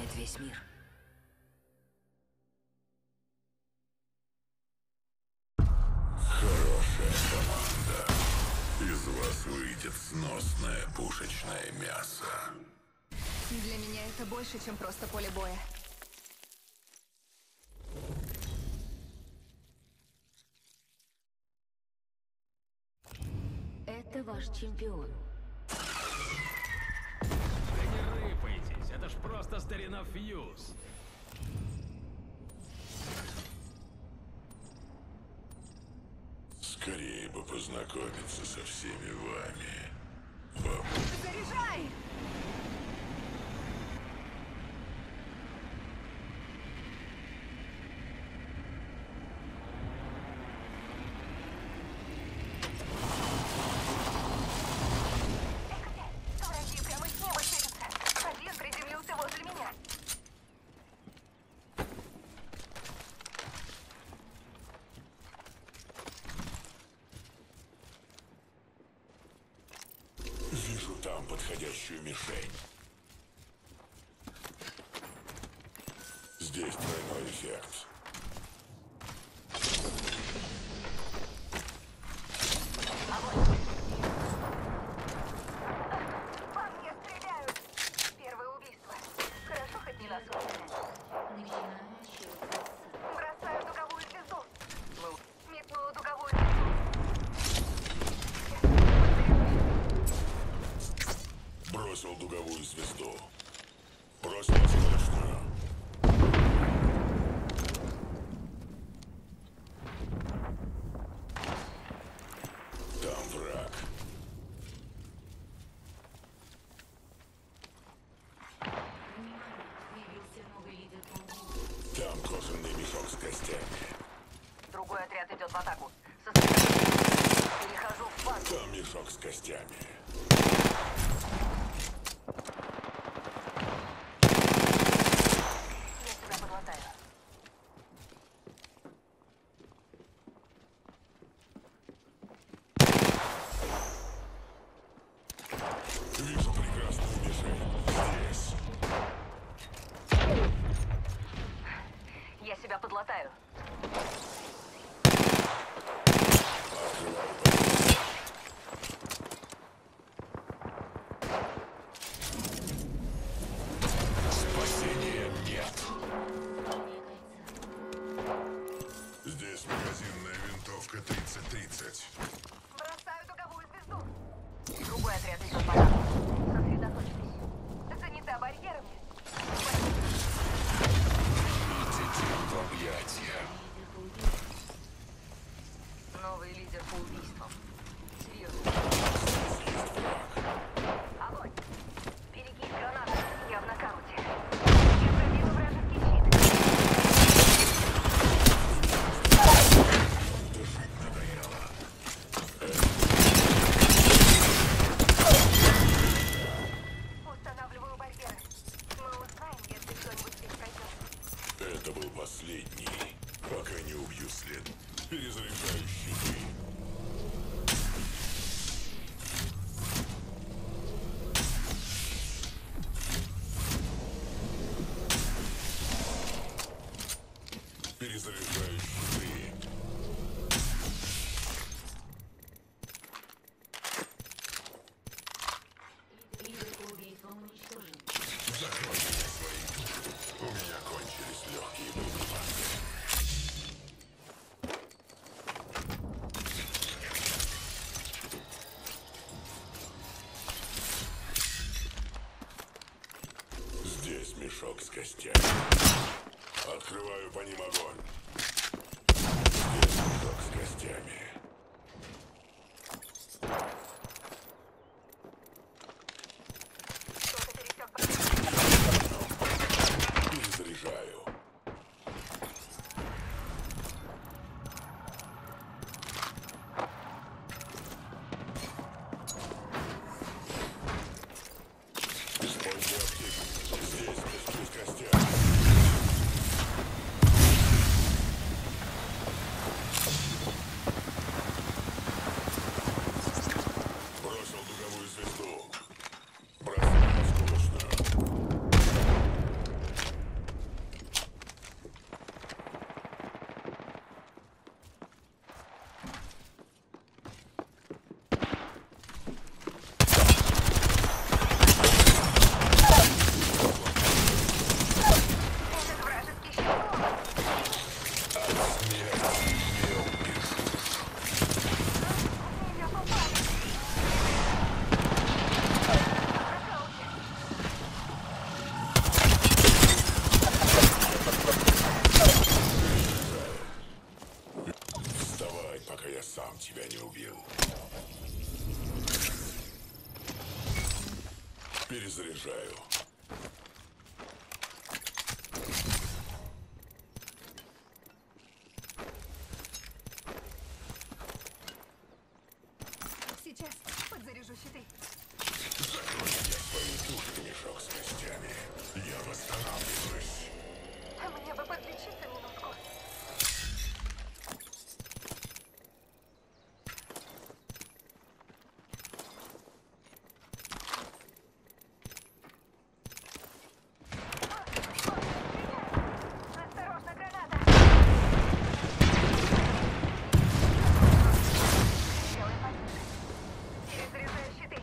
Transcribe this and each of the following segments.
знает весь мир. Хорошая команда. Из вас выйдет сносное пушечное мясо. Для меня это больше, чем просто поле боя. Это ваш чемпион. Да не рыпайтесь, это ж просто старина Фьюз. Скорее бы познакомиться со всеми вами. Вам Заряжай! Враги прямо с неба сыпятся. Один приземлился возле меня. вижу там подходящую мишень. Здесь тройной эффект. По мне стреляют. Первое убийство. Хорошо, хоть не нас убили. Бросаю дуговую звезду. Метнула дуговую звезду. Бросил дуговую звезду. Бросил одиночную. Там враг. Там кожаный мешок с костями. Другой отряд идет в атаку. Сосредоточен. Перехожу в фазу. Там мешок с костями. Я тебя подлатаю. Вижу прекрасную мишень. Здесь. Я себя подлатаю. Спасения нет. Здесь магазинная винтовка 30-30. Бросаю дуговую звезду. Другой отряд идет в атаку. Сосредоточьтесь. Занята барьерами. Идите в объятия. Новый лидер по убийствам. Серьезно. Здесь есть враг. Огонь. Берегись, граната. Я в нокауте. Я пробила вражеский щит. Дышать надоело. Устанавливаю барьеры. Мы узнаем, если кто-нибудь здесь пройдет. Это был последний. Пока не убью след. Перезаряжаю щиты. Перезаряжаю щиты. Закрой меня своей душой. У меня кончились легкие боеприпасы. Здесь мешок с костями. Открываю по ним огонь. Здесь мешок с костями. Кто-то пересек барьер. Перезаряжаю. Используй аптеку. Здесь мешки с костями. Перезаряжаю. Сейчас подзаряжу щиты. Закрой мне свою душу, мешок с костями. Я восстанавливаюсь. А мне бы подлечиться минутку. Осторожно, граната! Делай потише. Перезаряжаю щиты.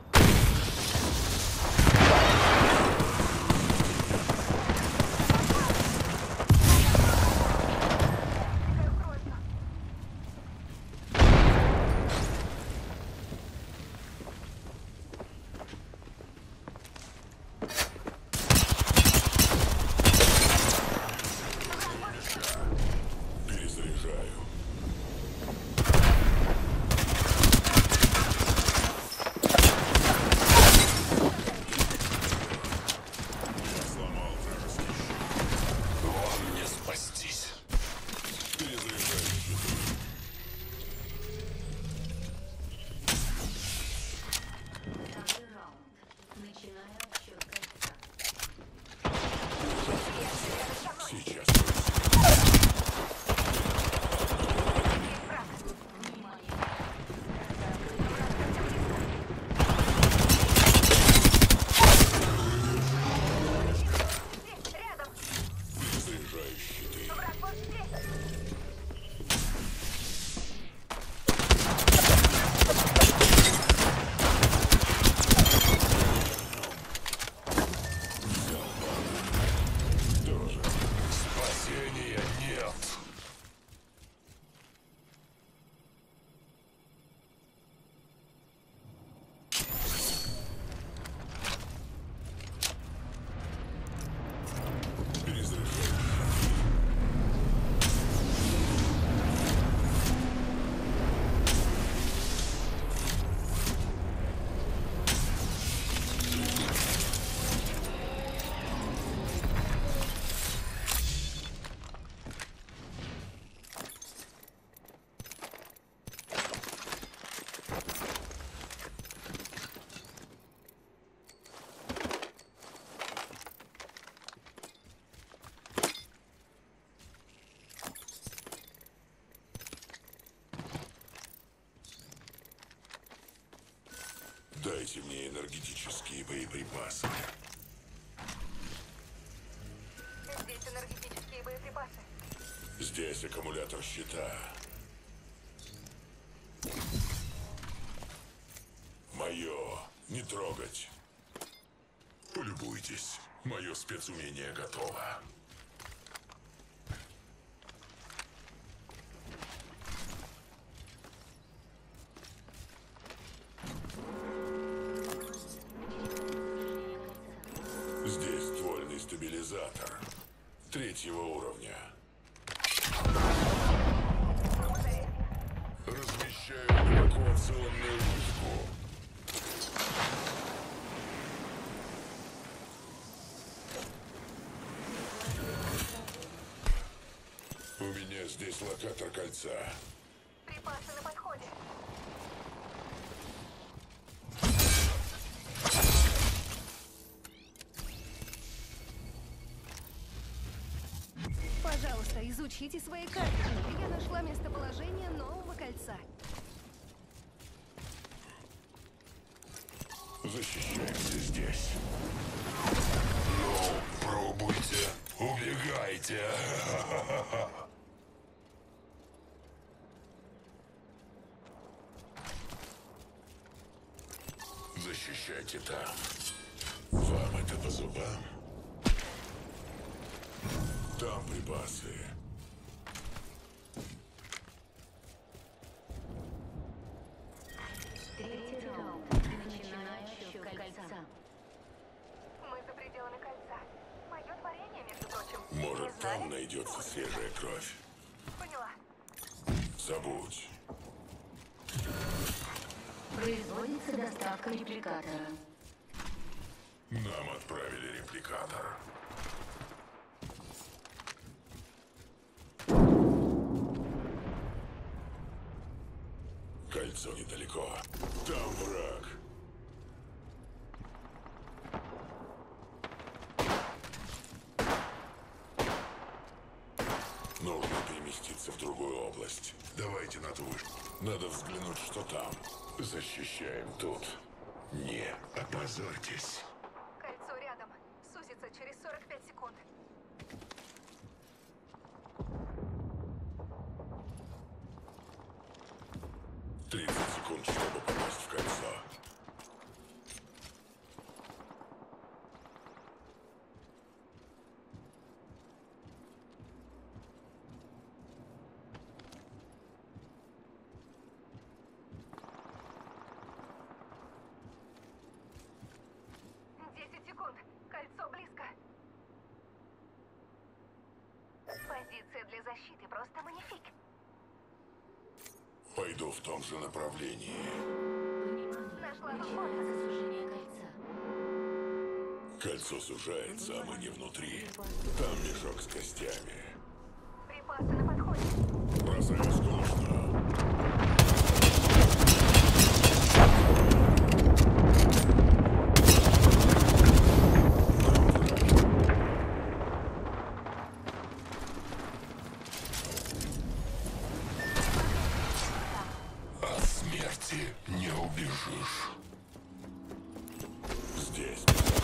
Перезаряжаю. Я сломал вражеский щит. Вам не спастись. Перезаряжаю щиты. Второй раунд. Начинаю отсчет кольца. Сейчас. Здесь, рядом! Перезаряжаю щиты. Враг вот здесь! Тоже. Спасения нет. Перезаряжаю. Дайте мне энергетические боеприпасы. Здесь энергетические боеприпасы. Здесь аккумулятор щита. Мое. Не трогать. Полюбуйтесь. Мое спецумение готово. Здесь ствольный стабилизатор. 3-го уровня. Размещаю эвакуационную вышку. У меня здесь локатор кольца. Припасы на подходе. Пожалуйста, изучите свои карты. Я нашла местоположение нового кольца. Защищаемся здесь. Ну, пробуйте. Убегайте. Защищайте там. Вам это по зубам. Там припасы. Третий раунд. Начинаю отсчет кольца. Мы за пределами кольца. Мое творение, между прочим. Может, Не знали? там найдется свежая кровь. Поняла. Забудь. Производится доставка репликатора. Нам отправили репликатор. Кольцо недалеко. Там враг. Нужно переместиться в другую область. Давайте на ту вышку. Надо взглянуть, что там. Защищаем тут. Не опозорьтесь. Кольцо рядом. Сузится через 45 секунд. — 30 секунд, чтобы попасть в кольцо. Кольцо близко. Позиция для защиты просто манифик. Пойду в том же направлении. Нашла Начинается сужение кольца. Кольцо сужается, а мы не внутри. Там мешок с костями. Припасы на подходе. Бросаю скучно. От смерти не убежишь. Здесь.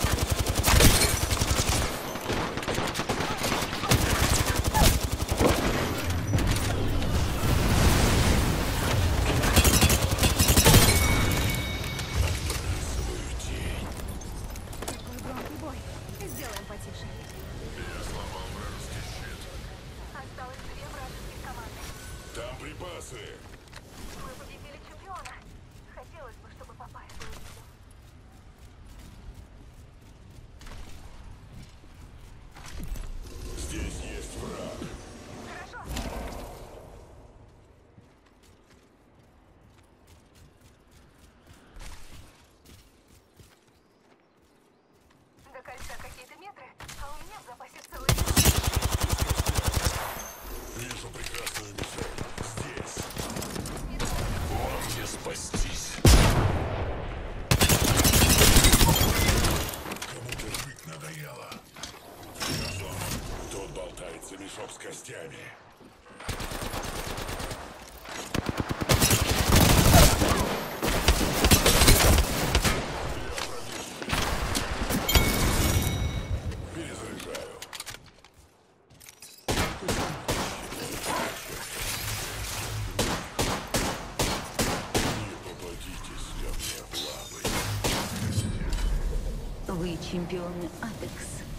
Отбрасываю тень. Какой громкий бой. Сделаем потише. Я сломал вражеский щит. Осталось 2 вражеских команды. Там припасы. Мы победили чемпиона. Хотелось бы, чтобы попасть в победу. Здесь есть враг. Хорошо. До кольца какие-то метры, а у меня в запасе целый день. Вижу прекрасную мишень. Здесь. Вам не спастись. Кому-то жить надоело. Газон. Тут болтается мешок с костями. Перезаряжаю. Не попадитесь ко мне в лапы. Вы чемпионы Апекс.